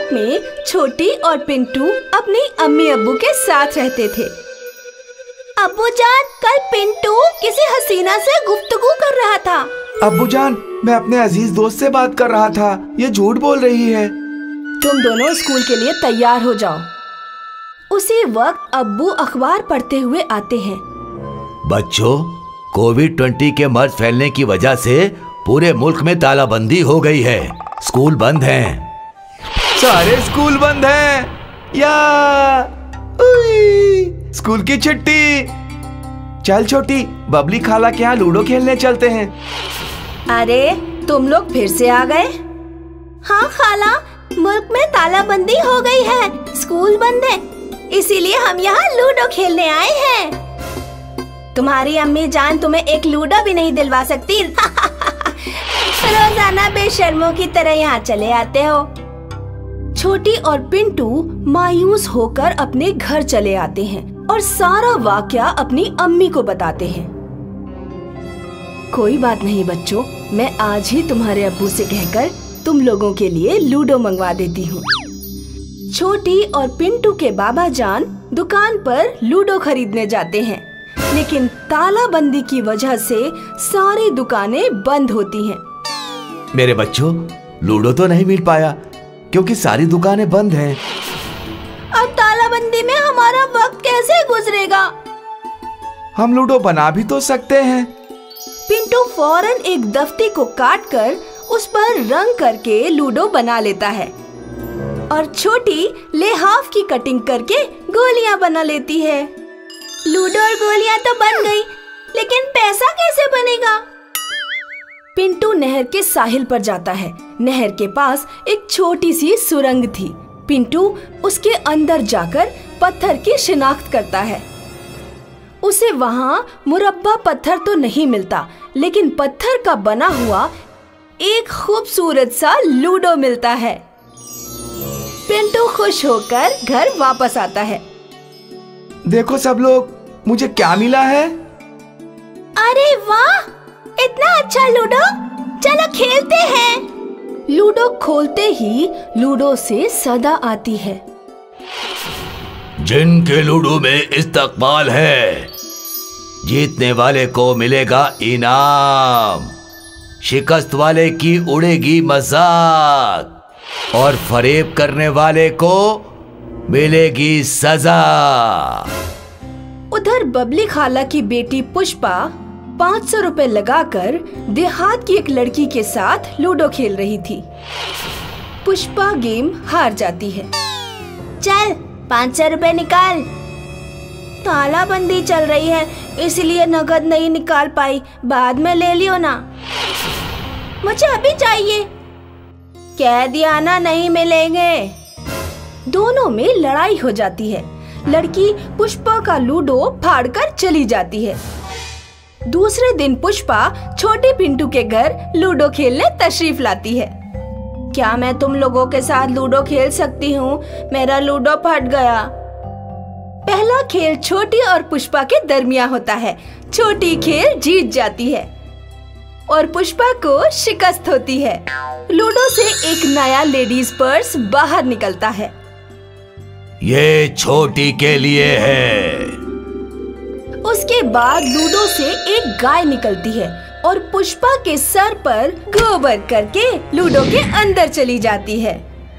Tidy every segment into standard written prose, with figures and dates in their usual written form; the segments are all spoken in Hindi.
पार्क में छोटी और पिंटू अपनी अम्मी अब्बू के साथ रहते थे। अब्बू जान, कल पिंटू किसी हसीना से गुफ्तगू कर रहा था। अब्बू जान, मैं अपने अजीज दोस्त से बात कर रहा था, ये झूठ बोल रही है। तुम दोनों स्कूल के लिए तैयार हो जाओ। उसी वक्त अब्बू अखबार पढ़ते हुए आते हैं। बच्चों, कोविड-20 के मर्ज फैलने की वजह से पूरे मुल्क में तालाबंदी हो गई है। स्कूल बंद हैं। सारे स्कूल बंद हैं या स्कूल की छुट्टी। चल छोटी, बबली खाला के यहाँ लूडो खेलने चलते हैं। अरे तुम लोग फिर से आ गए? हाँ खाला, मुल्क में तालाबंदी हो गई है, स्कूल बंद है, इसीलिए हम यहाँ लूडो खेलने आए हैं। तुम्हारी अम्मी जान तुम्हें एक लूडो भी नहीं दिलवा सकती। रोजाना बेशर्मों की तरह यहाँ चले आते हो। छोटी और पिंटू मायूस होकर अपने घर चले आते हैं और सारा वाकया अपनी अम्मी को बताते हैं। कोई बात नहीं बच्चों, मैं आज ही तुम्हारे अब्बू से कहकर तुम लोगों के लिए लूडो मंगवा देती हूँ। छोटी और पिंटू के बाबा जान दुकान पर लूडो खरीदने जाते हैं, लेकिन तालाबंदी की वजह से सारी दुकानें बंद होती हैं। मेरे बच्चों, लूडो तो नहीं मिल पाया क्योंकि सारी दुकानें बंद हैं। अब तालाबंदी में हमारा वक्त कैसे गुजरेगा? हम लूडो बना भी तो सकते हैं। पिंटू फौरन एक दफ्ती को काटकर उस पर रंग करके लूडो बना लेता है और छोटी लेहाफ की कटिंग करके गोलियां बना लेती है। लूडो और गोलियां तो बन गई, लेकिन पैसा कैसे बनेगा? पिंटू नहर के साहिल पर जाता है। नहर के पास एक छोटी सी सुरंग थी। पिंटू उसके अंदर जाकर पत्थर की शिनाख्त करता है। उसे वहाँ मुरब्बा पत्थर तो नहीं मिलता, लेकिन पत्थर का बना हुआ एक खूबसूरत सा लूडो मिलता है। पिंटू खुश होकर घर वापस आता है। देखो सब लोग, मुझे क्या मिला है। अरे वाह, इतना अच्छा लूडो, चलो खेलते हैं। लूडो खोलते ही लूडो से सदा आती है। जिनके लूडो में इस्तकबाल है, जीतने वाले को मिलेगा इनाम, शिकस्त वाले की उड़ेगी मजाक और फरेब करने वाले को मिलेगी सजा। उधर बबली खाला की बेटी पुष्पा 500 रुपए लगाकर देहात की एक लड़की के साथ लूडो खेल रही थी। पुष्पा गेम हार जाती है। चल 500 रुपए निकाल। तालाबंदी चल रही है, इसलिए नगद नहीं निकाल पाई, बाद में ले लियो ना। मुझे अभी चाहिए। कह दिया ना, नहीं मिलेंगे। दोनों में लड़ाई हो जाती है। लड़की पुष्पा का लूडो फाड़कर चली जाती है। दूसरे दिन पुष्पा छोटे पिंटू के घर लूडो खेलने तशरीफ लाती है। क्या मैं तुम लोगों के साथ लूडो खेल सकती हूँ? मेरा लूडो फट गया। पहला खेल छोटी और पुष्पा के दरमियान होता है। छोटी खेल जीत जाती है और पुष्पा को शिकस्त होती है। लूडो से एक नया लेडीज पर्स बाहर निकलता है। ये छोटी के लिए है। उसके बाद लूडो से एक गाय निकलती है और पुष्पा के सर पर गोबर करके लूडो के अंदर चली जाती है।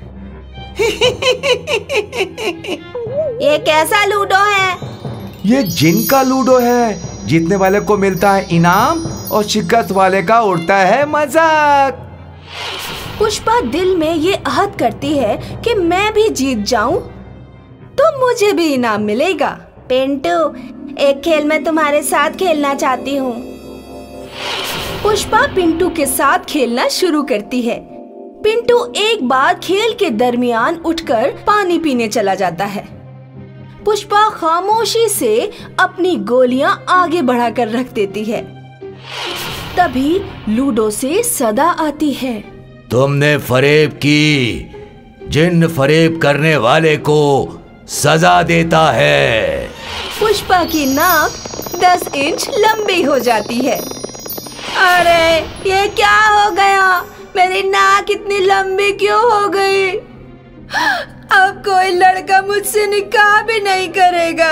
ये कैसा लूडो है? ये जिन का लूडो है। जीतने वाले को मिलता है इनाम और शिकस्त वाले का उड़ता है मजाक। पुष्पा दिल में ये अहद करती है कि मैं भी जीत जाऊं तो मुझे भी इनाम मिलेगा। पिंटू, एक खेल मैं तुम्हारे साथ खेलना चाहती हूँ। पुष्पा पिंटू के साथ खेलना शुरू करती है। पिंटू एक बार खेल के दरमियान उठकर पानी पीने चला जाता है। पुष्पा खामोशी से अपनी गोलियां आगे बढ़ाकर रख देती है। तभी लूडो से सदा आती है। तुमने फरेब की, जिन फरेब करने वाले को सजा देता है। पुष्पा की नाक 10 इंच लंबी हो जाती है। अरे ये क्या हो गया? मेरी नाक इतनी लंबी क्यों हो गई? अब कोई लड़का मुझसे निकाह भी नहीं करेगा।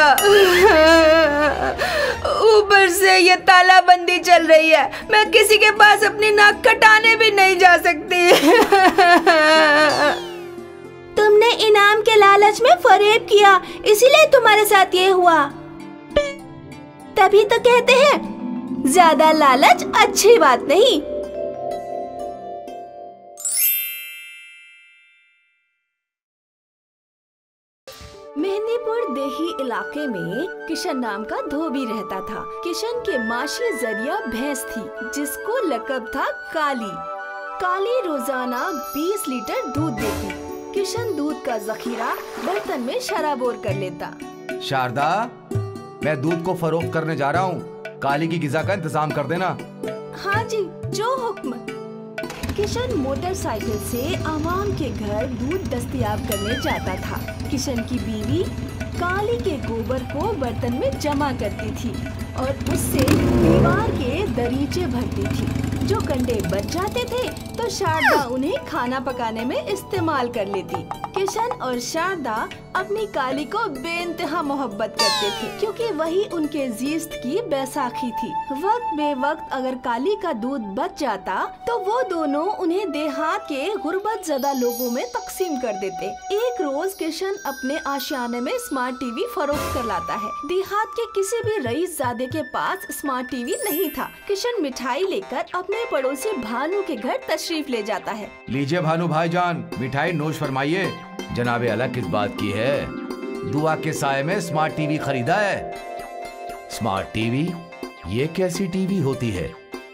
ऊपर से ये तालाबंदी चल रही है, मैं किसी के पास अपनी नाक कटाने भी नहीं जा सकती। तुमने इनाम के लालच में फरेब किया, इसीलिए तुम्हारे साथ ये हुआ। तभी तो कहते हैं ज्यादा लालच अच्छी बात नहीं। मेहंदीपुर देही इलाके में किशन नाम का धोबी रहता था। किशन के माशी जरिया भैंस थी जिसको लकब था काली। काली रोजाना 20 लीटर दूध देती। किशन दूध का जखीरा बर्तन में शराबोर कर लेता। शारदा, मैं दूध को फरोख्त करने जा रहा हूँ, काली की गिज़ा का इंतजाम कर देना। हाँ जी, जो हुक्म। किशन मोटरसाइकिल से आवाम के घर दूध दस्तयाब करने जाता था। किशन की बीवी काली के गोबर को बर्तन में जमा करती थी और उससे दीवार के दरीचे भरती थी। जो कंडे बच जाते थे तो शारदा उन्हें खाना पकाने में इस्तेमाल कर लेती। किशन और शारदा अपनी काली को बेइंतहा मोहब्बत करते थे क्योंकि वही उनके जीस्त की बैसाखी थी। वक्त बेवक्त अगर काली का दूध बच जाता तो वो दोनों उन्हें देहात के गुर्बत ज़दा लोगों में तकसीम कर देते। एक रोज किशन अपने आशियाने में स्मार्ट टीवी फरोख्त कर लाता है। देहात के किसी भी रईस ज़ादे के पास स्मार्ट टीवी नहीं था। किशन मिठाई लेकर अपने पड़ोसी भानु के घर तशरीफ ले जाता है। लीजिए भानु भाईजान, मिठाई नोश फरमाइए। जनाबे आला किस बात की है? दुआ के साए में स्मार्ट टीवी खरीदा है। Smart TV? ये कैसी टीवी होती है?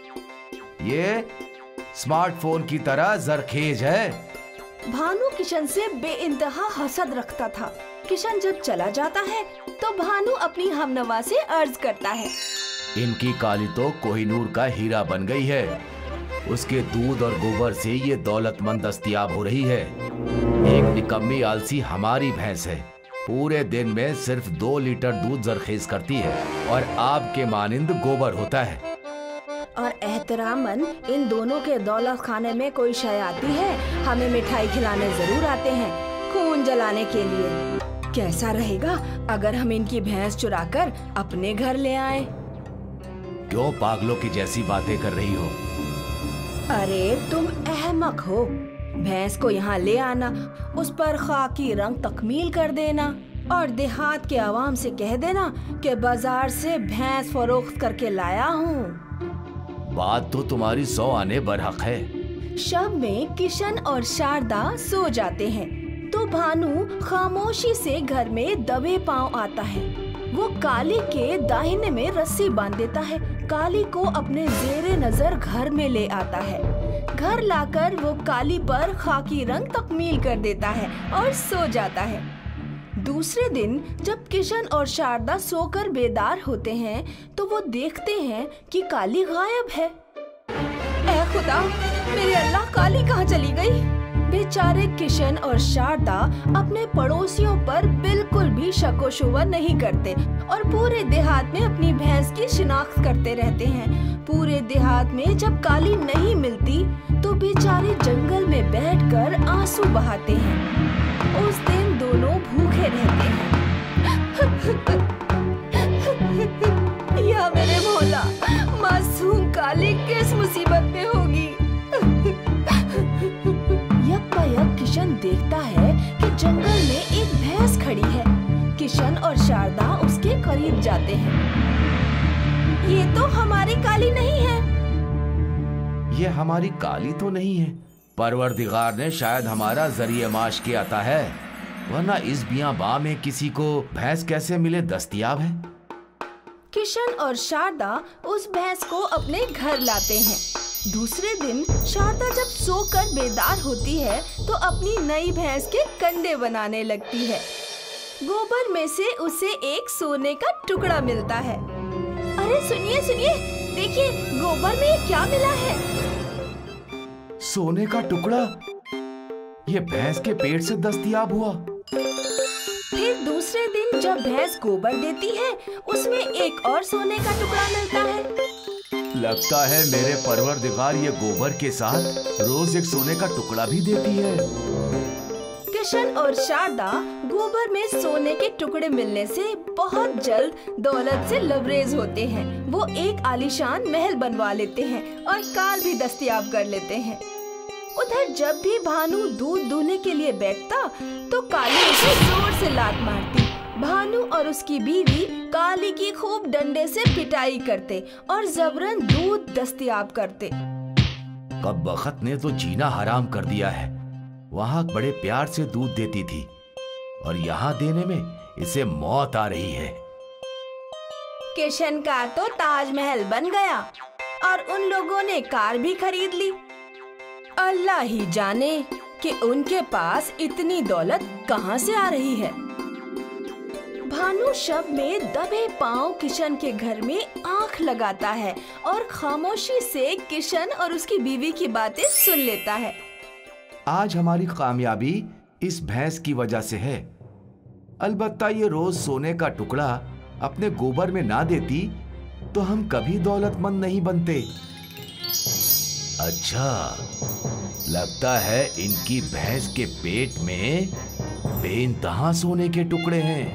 ये स्मार्टफोन की तरह जरखेज है। भानु किशन से बेइंतहा हसद रखता था। किशन जब चला जाता है तो भानु अपनी हमनवा से अर्ज करता है, इनकी काली तो कोहिनूर का हीरा बन गई है। उसके दूध और गोबर से ये दौलतमंद दस्तयाब हो रही है। एक निकम्मी आलसी हमारी भैंस है, पूरे दिन में सिर्फ 2 लीटर दूध जरखेज करती है और आपके मानिंद गोबर होता है। और एहतरामन इन दोनों के दौलत खाने में कोई शय आती है, हमें मिठाई खिलाने जरूर आते हैं, खून जलाने के लिए। कैसा रहेगा अगर हम इनकी भैंस चुराकर अपने घर ले आए? क्यों पागलों की जैसी बातें कर रही हो? अरे तुम अहमक हो। भैंस को यहाँ ले आना, उस पर खाकी रंग तकमील कर देना और देहात के आवाम से कह देना कि बाजार से भैंस फरोख्त करके लाया हूँ। बात तो तुम्हारी 100 आने बरहक है। शब में किशन और शारदा सो जाते हैं तो भानु खामोशी से घर में दबे पांव आता है। वो काली के दाहिने में रस्सी बांध देता है। काली को अपने जेरे नजर घर में ले आता है। घर लाकर वो काली पर खाकी रंग तकमील कर देता है और सो जाता है। दूसरे दिन जब किशन और शारदा सोकर बेदार होते हैं तो वो देखते हैं कि काली गायब है। ऐ खुदा, मेरे अल्लाह, काली कहाँ चली गई? बेचारे किशन और शारदा अपने पड़ोसियों पर बिल्कुल भी शको शुबा नहीं करते और पूरे देहात में अपनी भैंस की शिनाख्त करते रहते हैं। पूरे देहात में जब काली नहीं मिलती तो बेचारे जंगल में बैठकर आंसू बहाते हैं। उस दिन दोनों भूखे रहते हैं। या मेरे मौला, मासूम काली किस मुसीबत में होगी? यक किशन देखता है कि जंगल में एक भैंस खड़ी है। किशन और शारदा उसके करीब जाते हैं। ये तो हमारी काली नहीं है। ये हमारी काली तो नहीं है। परवरदिगार ने शायद हमारा जरिए माश किया था है, वरना इस बियाबां में किसी को भैंस कैसे मिले दस्तयाब है। किशन और शारदा उस भैंस को अपने घर लाते हैं। दूसरे दिन शारदा जब सोकर बेदार होती है तो अपनी नई भैंस के कंडे बनाने लगती है। गोबर में से उसे एक सोने का टुकड़ा मिलता है। अरे सुनिए सुनिए, देखिए गोबर में क्या मिला है। सोने का टुकड़ा? ये भैंस के पेट से दस्तयाब हुआ। फिर दूसरे दिन जब भैंस गोबर देती है उसमें एक और सोने का टुकड़ा मिलता है। लगता है मेरे परवरदिगार ये गोबर के साथ रोज एक सोने का टुकड़ा भी देती है। किशन और शारदा गोबर में सोने के टुकड़े मिलने से बहुत जल्द दौलत से लबरेज होते हैं। वो एक आलीशान महल बनवा लेते हैं और कार भी दस्तयाब कर लेते हैं। उधर जब भी भानु दूध दूहने के लिए बैठता तो काली उसे जोर से लात मारती। भानु और उसकी बीवी काली की खूब डंडे से पिटाई करते और जबरन दूध दस्तयाब करते। कब बखत ने तो जीना हराम कर दिया है। वहाँ बड़े प्यार से दूध देती थी और यहाँ देने में इसे मौत आ रही है। किशन का तो ताजमहल बन गया और उन लोगों ने कार भी खरीद ली। अल्लाह ही जाने कि उनके पास इतनी दौलत कहाँ से आ रही है। भानु शब में दबे पांव किशन के घर में आंख लगाता है और खामोशी से किशन और उसकी बीवी की बातें सुन लेता है। आज हमारी कामयाबी इस भैंस की वजह से है। अलबत्ता ये रोज सोने का टुकड़ा अपने गोबर में ना देती तो हम कभी दौलतमंद नहीं बनते। अच्छा, लगता है इनकी भैंस के पेट में बेइंतहा सोने के टुकड़े हैं।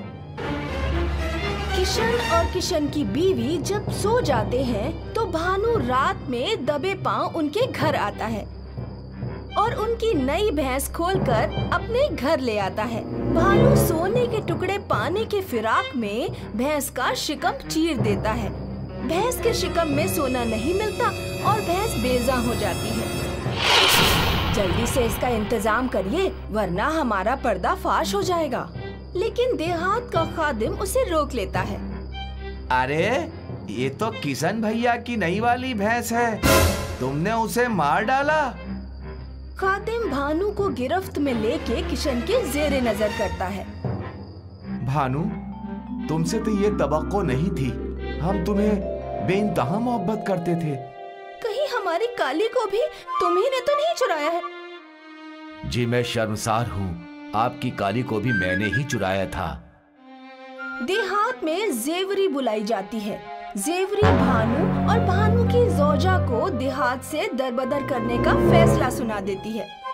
किशन और किशन की बीवी जब सो जाते हैं तो भानु रात में दबे पांव उनके घर आता है और उनकी नई भैंस खोलकर अपने घर ले आता है। भानु सोने के टुकड़े पाने के फिराक में भैंस का शिकम चीर देता है। भैंस के शिकम में सोना नहीं मिलता और भैंस बेजा हो जाती है। जल्दी से इसका इंतजाम करिए वरना हमारा पर्दा फाश हो जाएगा। लेकिन देहात का खादिम उसे रोक लेता है। अरे ये तो किशन भैया की नई वाली भैंस है, तुमने उसे मार डाला। खादिम भानु को गिरफ्त में लेके किशन के जेरे नजर करता है। भानु, तुमसे तो ये तवक्को नहीं थी। हम तुम्हें बेइंतहा मोहब्बत करते थे। कहीं हमारी काली को भी तुम्ही ने तो नहीं चुराया है? जी मैं शर्मसार हूँ, आपकी काली को भी मैंने ही चुराया था। देहात में जेवरी बुलाई जाती है। जेवरी भानु और भानु की जोजा को देहात से दरबदर करने का फैसला सुना देती है।